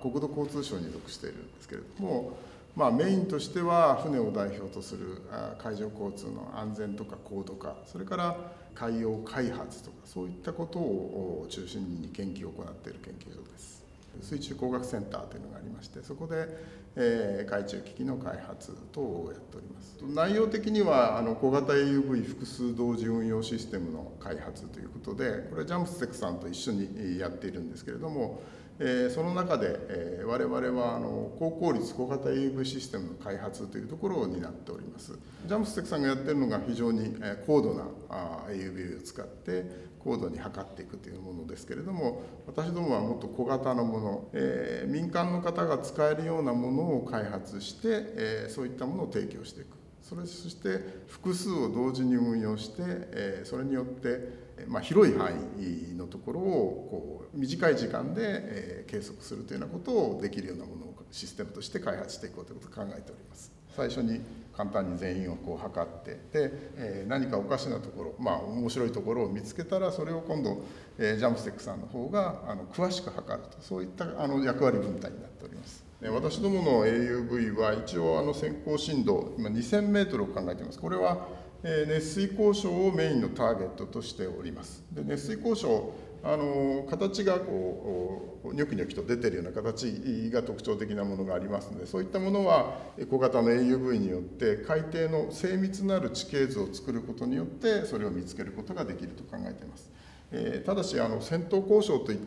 国土交通省に属しているんですけれども、メインとしては船を代表とする海上交通の安全とか高度化、それから海洋開発とか、そういったことを中心に研究を行っている研究所です。水中工学センターというのがありまして、そこで海中機器の開発等をやっております。内容的には小型 AUV 複数同時運用システムの開発ということで、これはジャムステックさんと一緒にやっているんですけれども、その中で我々は高効率小型 AUV システムの開発というところを担っております。ジャムステックさんがやっているのが非常に高度な AUV を使って高度に測っていくというものですけれども、私どもはもっと小型のもの、民間の方が使えるようなものを開発して、そういったものを提供していく。そして複数を同時に運用して、それによって広い範囲のところを短い時間で計測するというようなことをできるようなものをシステムとして開発していこうということを考えております。最初に簡単に全員を測ってで、何かおかしなところ、面白いところを見つけたら、それを今度ジャムステックさんの方が詳しく測ると、そういった役割分担になっております。私どもの AUV は一応先行深度今2000メートルを考えています。これは熱水交渉をメインのターゲットとしております。で、熱水交渉、形がニョキニョキと出ているような形が特徴的なものがありますので、そういったものは小型の AUV によって海底の精密なる地形図を作ることによってそれを見つけることができると考えています。ただし先頭交渉といって、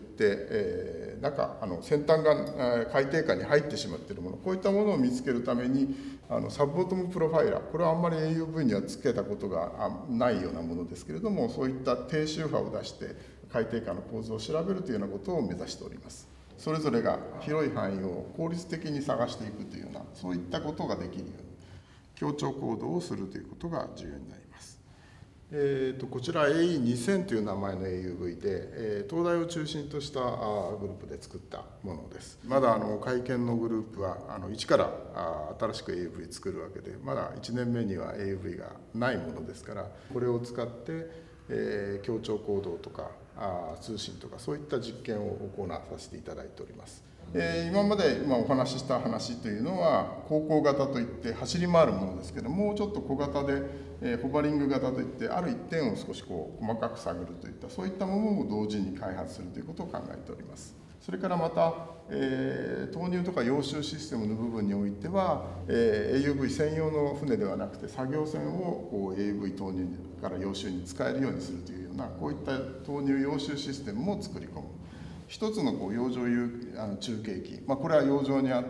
先端が海底下に入ってしまっているもの、こういったものを見つけるためにサブボトムプロファイラー、これはあんまり AUV にはつけたことがないようなものですけれども、そういった低周波を出して海底下の構造を調べるというようなことを目指しております。それぞれが広い範囲を効率的に探していくというような、そういったことができるように協調行動をするということが重要になります。こちら AE2000 という名前の AUV で、東大を中心としたグループで作ったものです。まだ会見のグループは一から新しく AUV 作るわけで、まだ1年目には AUV がないものですから、これを使って協調行動とか通信とかそういった実験を行わさせていただいております。今までお話しした話というのは航行型といって走り回るものですけども、うちょっと小型でホバリング型といってある一点を少し細かく探るといったそういったものも同時に開発するということを考えております。それからまた、投入とか揚収システムの部分においては、AUV 専用の船ではなくて作業船をAUV 投入から揚収に使えるようにするというようなこういった投入揚収システムも作り込む。一つの洋上中継機、これは洋上にあって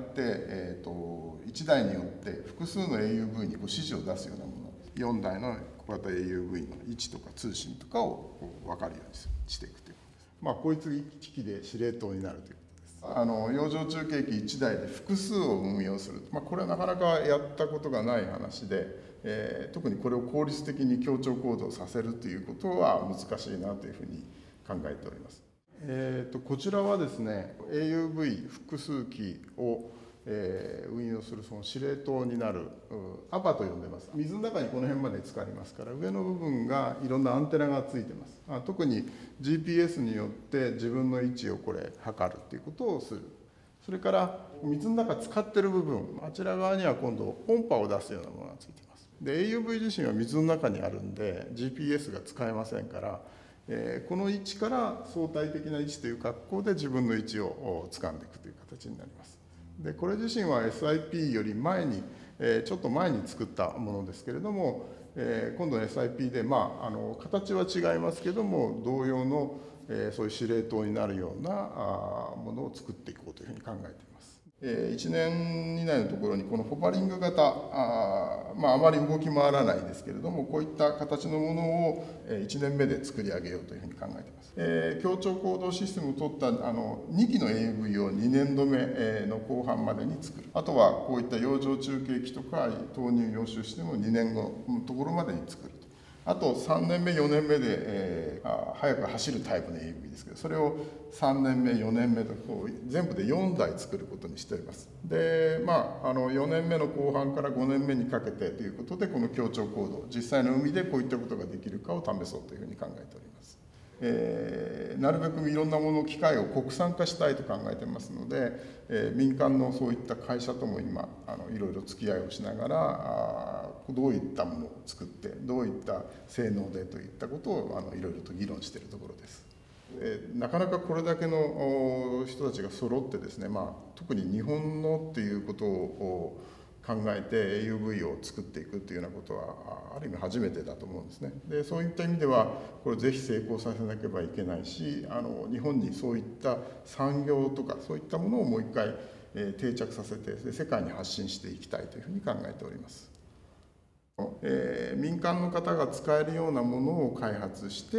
、1台によって複数の AUV に指示を出すようなもの、4台の小型 AUV の位置とか通信とかを分かるようにしていくということです。こいつ機器で司令塔になるということです。洋上中継機1台で複数を運用する、これはなかなかやったことがない話で、特にこれを効率的に協調行動させるということは難しいなというふうに考えております。こちらはですね AUV 複数機を運用するその司令塔になるアパと呼んでます。水の中にこの辺まで浸かりますから、上の部分がいろんなアンテナがついてます。特に GPS によって自分の位置を測るっていうことをする。それから水の中使ってる部分、あちら側には今度音波を出すようなものがついてます。で AUV 自身は水の中にあるんで GPS が使えませんから、この位置から相対的な位置という格好で自分の位置を掴んでいくという形になります。でこれ自身は SIP より前にちょっと前に作ったものですけれども、今度の SIP で形は違いますけども同様のそういう司令塔になるようなものを作っていこうというふうに考えています。1年以内のところにこのホバリング型あまり動き回らないですけれども、こういった形のものを1年目で作り上げようというふうに考えています。協調行動システムを取った2機の AUV を2年度目の後半までに作る。あとはこういった洋上中継機とか投入揚収システムを2年後のところまでに作ると。あと3年目4年目で、速く走るタイプの AUV ですけど、それを3年目4年目と全部で4台作ることにしております。で4年目の後半から5年目にかけてということで、この協調行動実際の海でこういったことができるかを試そうというふうに考えております。 なるべくいろんなもの機械を国産化したいと考えてますので、民間のそういった会社とも今いろいろ付き合いをしながらどういったものを作ってどういった性能でといったことをいろいろと議論しているところです。なかなかこれだけの人たちが揃ってですね、特に日本のっていうことを考えて AUV を作っていくというようなことはある意味初めてだと思うんですね。でそういった意味ではこれをぜひ成功させなければいけないし、日本にそういった産業とかそういったものをもう一回定着させて世界に発信していきたいというふうに考えております。民間の方が使えるようなものを開発して、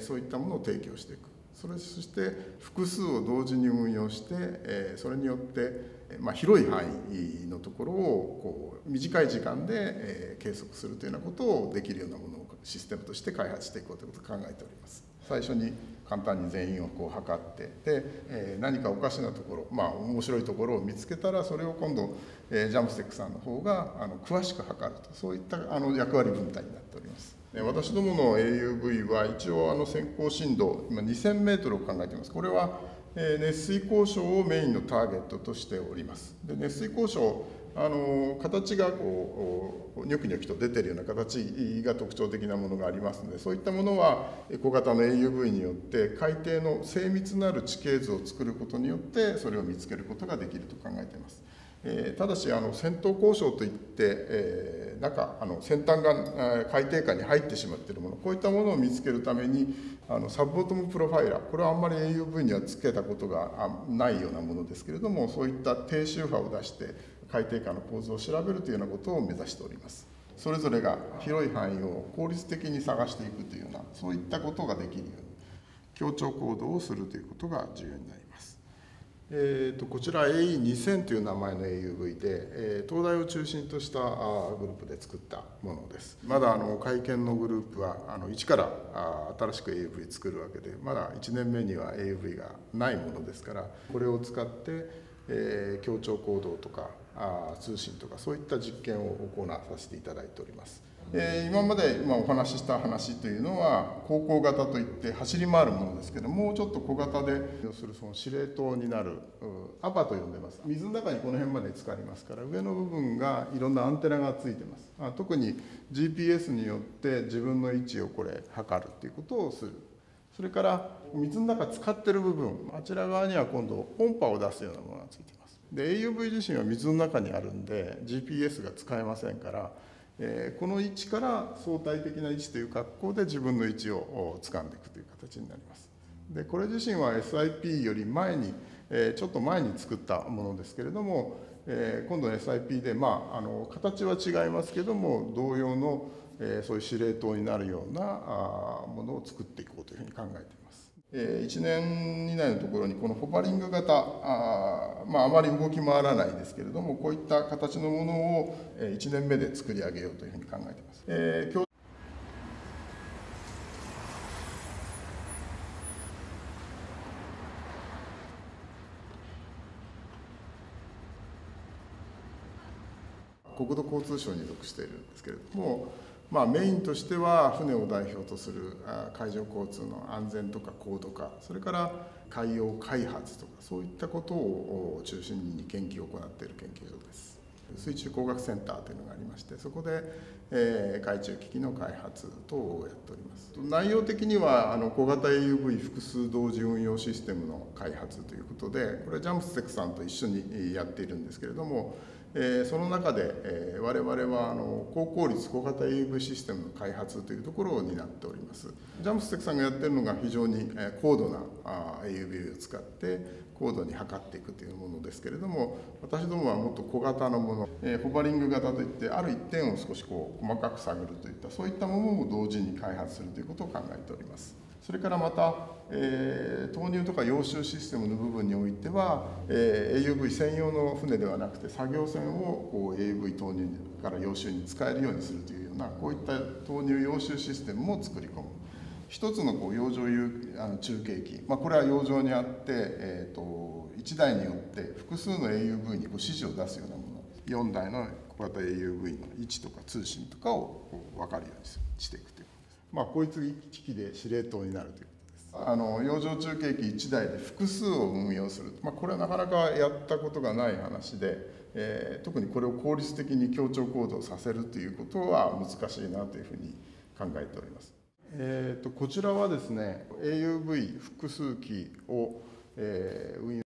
そういったものを提供していく。そして複数を同時に運用して、それによって、広い範囲のところを短い時間で、計測するというようなことをできるようなものをシステムとして開発していこうということを考えております。最初に簡単に全員を測ってで、何かおかしなところ、面白いところを見つけたらそれを今度、ジャンプステックさんの方が詳しく測ると、そういった役割分担になっております。私どもの AUV は一応先行深度今 2000m を考えています。これは熱水交渉をメインのターゲットとしております。で熱水交渉形がニョキニョキと出てるような形が特徴的なものがありますので、そういったものは小型の AUV によって海底の精密なる地形図を作ることによってそれを見つけることができると考えています。ただし先頭交渉といって、先端が海底下に入ってしまっているもの、こういったものを見つけるためにサブボトムプロファイラー、これはあんまり AUV にはつけたことがないようなものですけれども、そういった低周波を出して海底下の構造を調べるというようなことを目指しております。それぞれが広い範囲を効率的に探していくというような、そういったことができるように協調行動をするということが重要になります。こちら AE2000 という名前の AUV で、東大を中心としたグループで作ったものです。まだ会見のグループは一から新しく AUV 作るわけで、まだ1年目には AUV がないものですから、これを使って協調行動とか通信とかそういった実験を行わさせていただいております。今までお話しした話というのは航行型といって走り回るものですけども、ちょっと小型で要するその司令塔になるアパと呼んでます。水の中にこの辺まで浸かりますから、上の部分がいろんなアンテナがついてます。特に GPS によって自分の位置を測るっていうことをする。それから水の中使ってる部分、あちら側には今度音波を出すようなものがついています。で AUV 自身は水の中にあるんで GPS が使えませんから、この位置から相対的な位置という格好で自分の位置を掴んでいくという形になります。でこれ自身は SIP より前に、ちょっと前に作ったものですけれども、今度の SIP で形は違いますけども同様のそういう司令塔になるようなものを作っていこうというふうに考えています。1年以内のところにこのホバリング型あまり動き回らないですけれども、こういった形のものを1年目で作り上げようというふうに考えています。国土交通省に属しているんですけれども、メインとしては船を代表とする海上交通の安全とか高度化、それから海洋開発とかそういったことを中心に研究を行っている研究所です。水中工学センターというのがありまして、そこで海中機器の開発等をやっております。内容的には小型 AUV 複数同時運用システムの開発ということで、これジャンプステックさんと一緒にやっているんですけれども、その中で我々は高効率小型 AUV システムの開発というところを担っております。ジャンプステックさんがやっているのが非常に高度な AUV を使って高度に測っていくというものですけれども、私どもはもっと小型のもの、ホバリング型といってある一点を少し細かく探るといったそういったものも同時に開発するということを考えております。それからまた、投入とか揚収システムの部分においては、AUV 専用の船ではなくて作業船をAUV 投入から揚収に使えるようにするというようなこういった投入揚収システムも作り込む。一つの洋上中継機、これは洋上にあって、1台によって複数の AUV に指示を出すようなもの、4台の小型 AUV の位置とか通信とかを分かるようにしていくということです。こいつ1機で司令塔になるということです。 洋上中継機1台で複数を運用する、これはなかなかやったことがない話で、特にこれを効率的に協調行動させるということは難しいなというふうに考えております。こちらはですね AUV 複数機を運用